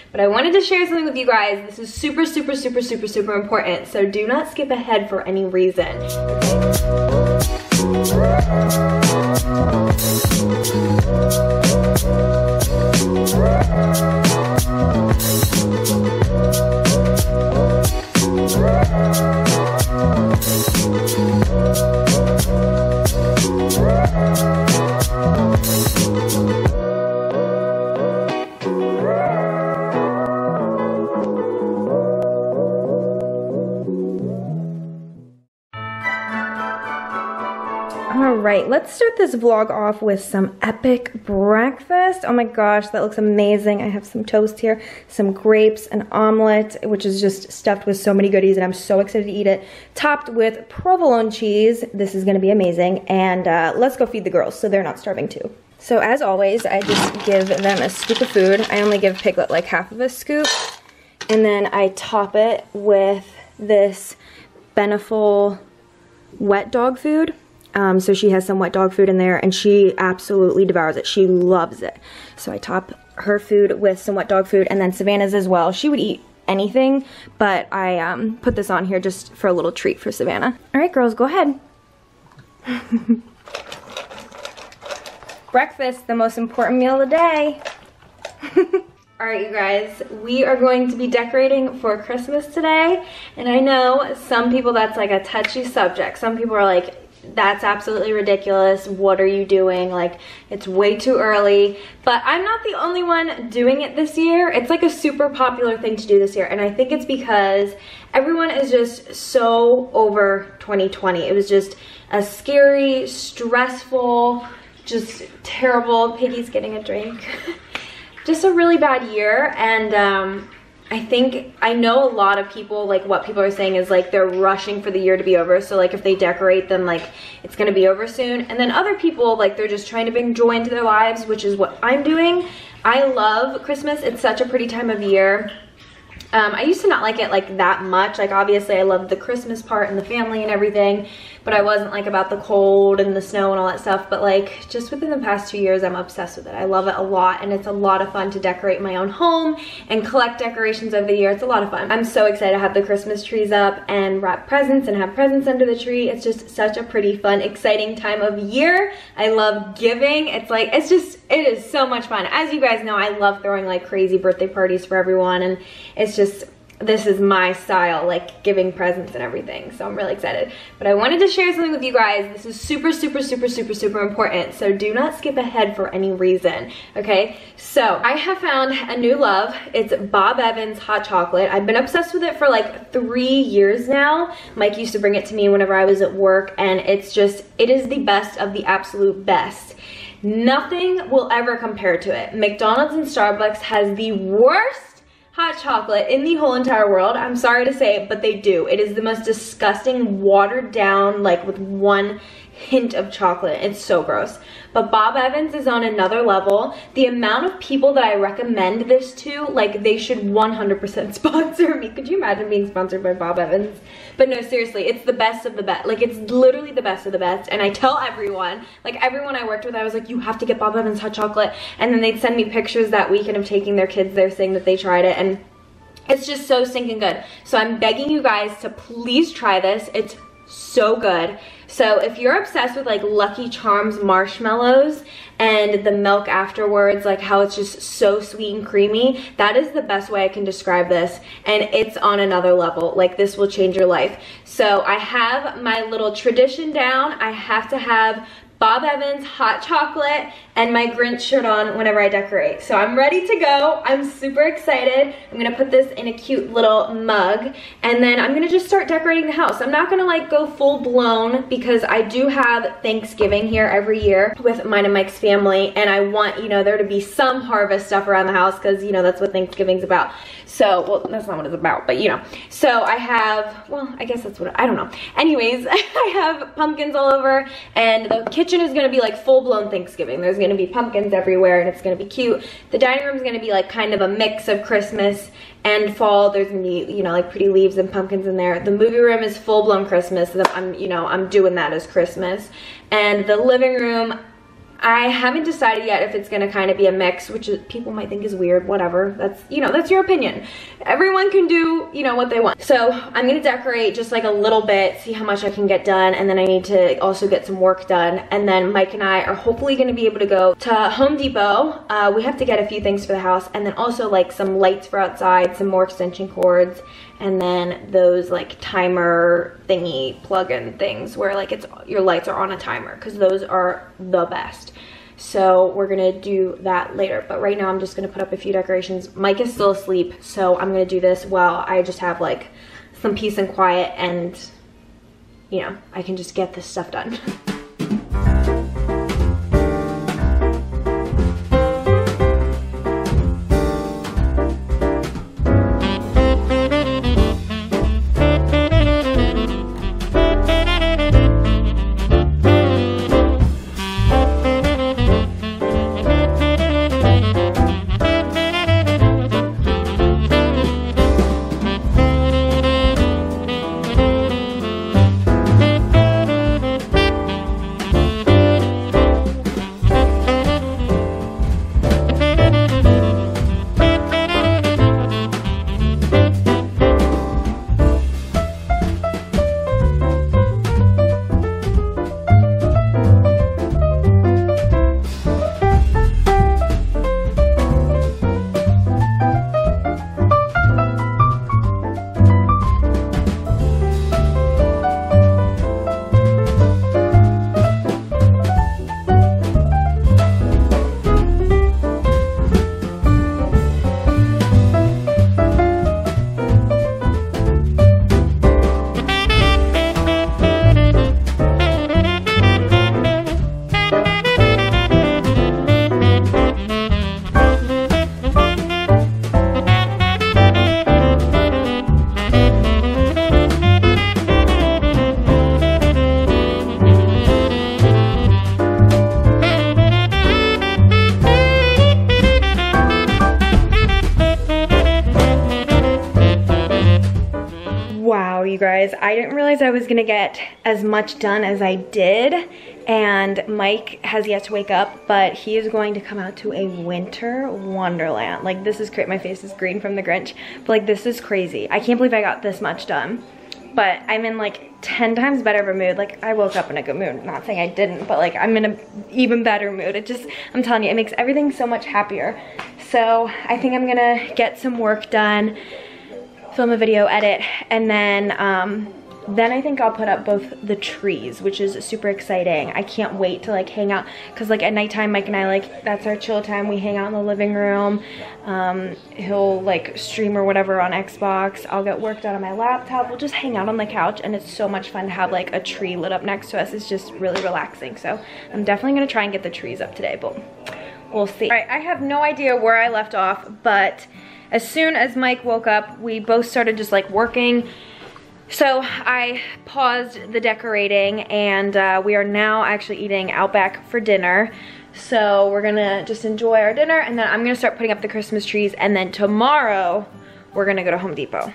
But I wanted to share something with you guys. This is super, super, super, super, super important. So do not skip ahead for any reason. Alright, let's start this vlog off with some epic breakfast. Oh my gosh, that looks amazing. I have some toast here, some grapes, an omelet, which is just stuffed with so many goodies, and I'm so excited to eat it. Topped with provolone cheese. This is gonna be amazing. And let's go feed the girls so they're not starving too. So as always, I just give them a scoop of food. I only give Piglet like half of a scoop. And then I top it with this Beneful wet dog food. So she has some wet dog food in there, and she absolutely devours it. She loves it. So I top her food with some wet dog food, and then Savannah's as well. She would eat anything, but I put this on here just for a little treat for Savannah. All right, girls, go ahead. Breakfast, the most important meal of the day. All right, you guys, we are going to be decorating for Christmas today, and I know some people that's like a touchy subject. Some people are like, that's absolutely ridiculous. What are you doing? Like, it's way too early. But I'm not the only one doing it this year. It's like a super popular thing to do this year. And I think it's because everyone is just so over 2020. It was just a scary, stressful, just terrible. Piggy's getting a drink. Just a really bad year. And I know a lot of people, like what people are saying is like they're rushing for the year to be over. So like if they decorate, then like it's gonna be over soon. And then other people, like they're just trying to bring joy into their lives, which is what I'm doing. I love Christmas. It's such a pretty time of year. I used to not like it like that much. Like obviously I loved the Christmas part and the family and everything, but I wasn't like about the cold and the snow and all that stuff. But like just within the past 2 years, I'm obsessed with it. I love it a lot, and it's a lot of fun to decorate my own home and collect decorations over the year. It's a lot of fun. I'm so excited to have the Christmas trees up and wrap presents and have presents under the tree. It's just such a pretty fun, exciting time of year. I love giving. It is so much fun. As you guys know, I love throwing like crazy birthday parties for everyone, and this is my style, like giving presents and everything. So I'm really excited. But I wanted to share something with you guys. This is super, super, super, super, super important. So do not skip ahead for any reason, okay? So I have found a new love. It's Bob Evans hot chocolate. I've been obsessed with it for like 3 years now. Mike used to bring it to me whenever I was at work, and it is the best of the absolute best. Nothing will ever compare to it. McDonald's and Starbucks has the worst hot chocolate in the whole entire world. I'm sorry to say it, but they do. It is the most disgusting, watered down, like with one hint of chocolate. It's so gross. But Bob Evans is on another level. The amount of people that I recommend this to, like they should 100% sponsor me. Could you imagine being sponsored by Bob Evans? But no, seriously, it's the best of the best. Like it's literally the best of the best. And I tell everyone, like everyone I worked with, I was like, you have to get Bob Evans hot chocolate. And then they'd send me pictures that weekend of taking their kids there saying that they tried it. And it's just so stinking good. So I'm begging you guys to please try this. It's so good. So if you're obsessed with like Lucky Charms marshmallows and the milk afterwards, like how it's just so sweet and creamy, that is the best way I can describe this. And it's on another level. Like this will change your life. So I have my little tradition down. I have to have Bob Evans hot chocolate and my Grinch shirt on whenever I decorate. So I'm ready to go. I'm super excited. I'm gonna put this in a cute little mug, and then I'm gonna just start decorating the house. I'm not gonna like go full blown because I do have Thanksgiving here every year with mine and Mike's family, and I want, you know, there to be some harvest stuff around the house because, you know, that's what Thanksgiving's about. So, well, that's not what it's about, but you know. So I have, well, I guess that's what, I don't know. Anyways, I have pumpkins all over, and the kitchen is gonna be like full-blown Thanksgiving. There's gonna be pumpkins everywhere, and it's gonna be cute. The dining room is gonna be like kind of a mix of Christmas and fall. There's gonna be, you know, like pretty leaves and pumpkins in there. The movie room is full-blown Christmas. So I'm doing that as Christmas. And the living room, I haven't decided yet if it's gonna kind of be a mix, which is, people might think is weird, whatever. That's, you know, that's your opinion. Everyone can do, you know, what they want. So I'm gonna decorate just like a little bit, see how much I can get done, and then I need to also get some work done. And then Mike and I are hopefully gonna be able to go to Home Depot. We have to get a few things for the house, and then also like some lights for outside, some more extension cords, and then those like timer thingy plug-in things where like it's your lights are on a timer, because those are the best. So we're gonna do that later, but right now I'm just gonna put up a few decorations. Mike is still asleep, so I'm gonna do this while I just have like some peace and quiet, and you know, I can just get this stuff done. You guys, I didn't realize I was gonna get as much done as I did, and Mike has yet to wake up, but he is going to come out to a winter wonderland. Like, this is great. My face is green from the Grinch, but like, this is crazy. I can't believe I got this much done, but I'm in like 10 times better of a mood. Like, I woke up in a good mood, not saying I didn't, but like, I'm in a even better mood. It just, I'm telling you, it makes everything so much happier. So I think I'm gonna get some work done, film a video, edit, and then I think I'll put up both the trees, which is super exciting. I can't wait to like hang out, because like at nighttime, Mike and I, like, that's our chill time. We hang out in the living room. He'll like stream or whatever on Xbox. I'll get work done on my laptop. We'll just hang out on the couch, and it's so much fun to have like a tree lit up next to us. It's just really relaxing. So I'm definitely gonna try and get the trees up today, but we'll see. All right, I have no idea where I left off, but as soon as Mike woke up, we both started just like working. So I paused the decorating, and we are now actually eating Outback for dinner. So we're gonna just enjoy our dinner, and then I'm gonna start putting up the Christmas trees, and then tomorrow we're gonna go to Home Depot.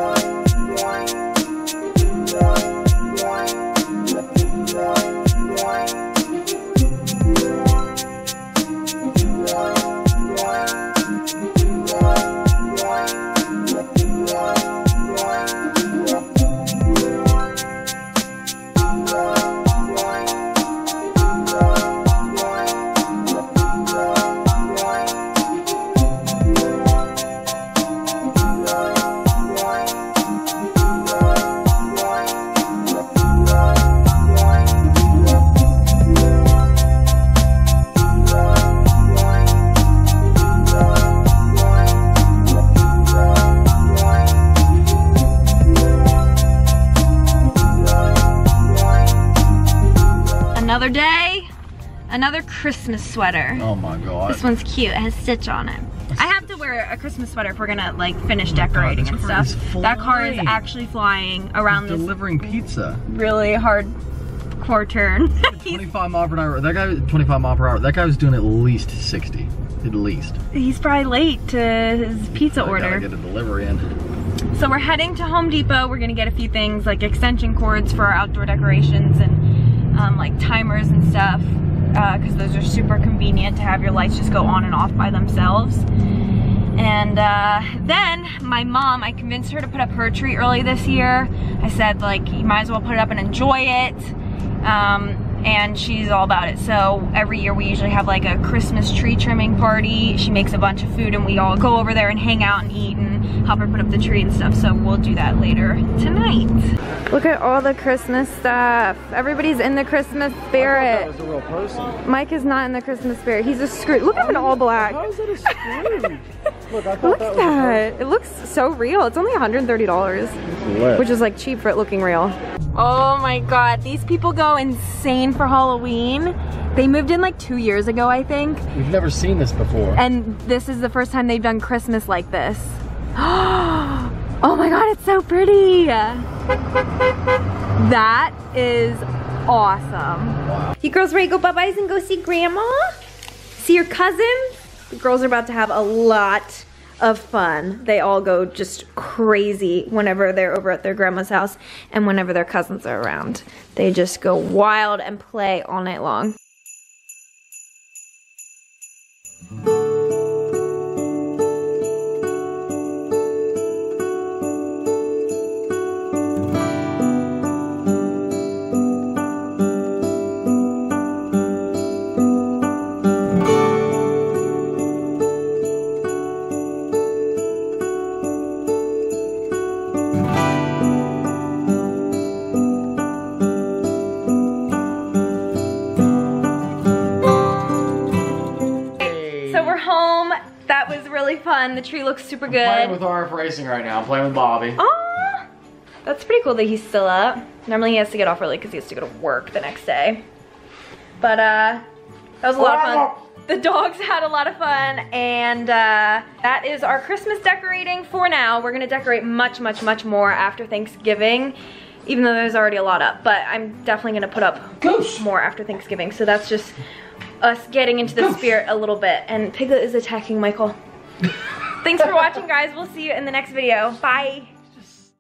Another day, another Christmas sweater. Oh my god. This one's cute, it has Stitch on it. I have to wear a Christmas sweater if we're gonna like finish decorating and stuff. That car is actually flying around this delivering pizza. Really hard turn. 25 mile per hour. That guy, 25 mile per hour. That guy was doing at least 60. At least. He's probably late to his pizza order. Gotta get a delivery in. So we're heading to Home Depot. We're gonna get a few things like extension cords for our outdoor decorations and like timers and stuff. because those are super convenient to have your lights just go on and off by themselves. And then my mom, I convinced her to put up her tree early this year. I said, like, you might as well put it up and enjoy it. And she's all about it. So every year we usually have like a Christmas tree trimming party. She makes a bunch of food and we all go over there and hang out and eat and help her put up the tree and stuff. So we'll do that later tonight. Look at all the Christmas stuff. Everybody's in the Christmas spirit. That was a real person. Mike is not in the Christmas spirit. He's a Scrooge. Look at him in all black. How is that a Scrooge? Look, I thought Look that at was that. It looks so real. It's only $130, which is like cheap for it looking real. Oh my God, these people go insane for Halloween. They moved in like 2 years ago, I think. We've never seen this before. And this is the first time they've done Christmas like this. Oh my God, it's so pretty. That is awesome. Wow. You girls ready to go bye-byes and go see Grandma? See your cousins? The girls are about to have a lot of fun. They all go just crazy whenever they're over at their grandma's house and whenever their cousins are around. They just go wild and play all night long. Fun. The tree looks super good. I'm playing with RF Racing right now. I'm playing with Bobby. Oh, that's pretty cool that he's still up. Normally he has to get off early because he has to go to work the next day. But that was a lot of fun. The dogs had a lot of fun, and that is our Christmas decorating for now. We're gonna decorate much, much, much more after Thanksgiving, even though there's already a lot up. But I'm definitely gonna put up more after Thanksgiving. So that's just us getting into the spirit a little bit. And Piglet is attacking Michael. Thanks for watching, guys. We'll see you in the next video. Bye.